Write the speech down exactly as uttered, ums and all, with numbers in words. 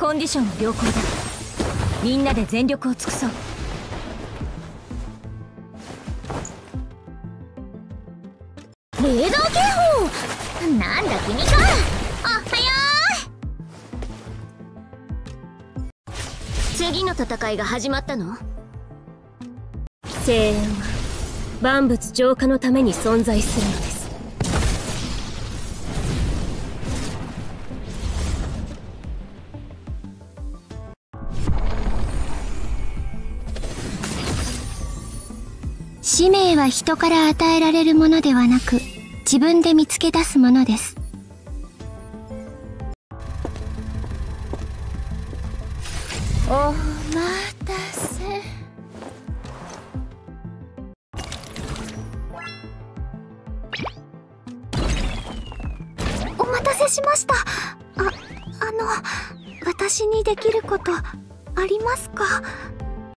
コンディションは良好だ。みんなで全力を尽くそう。 レーダー警報。なんだ君か。おはよう。次の戦いが始まったの？ 声援は万物浄化のために存在するのです。 使命は人から与えられるものではなく、自分で見つけ出すものです。お待たせ。お待たせしました。あ、あの、私にできることありますか？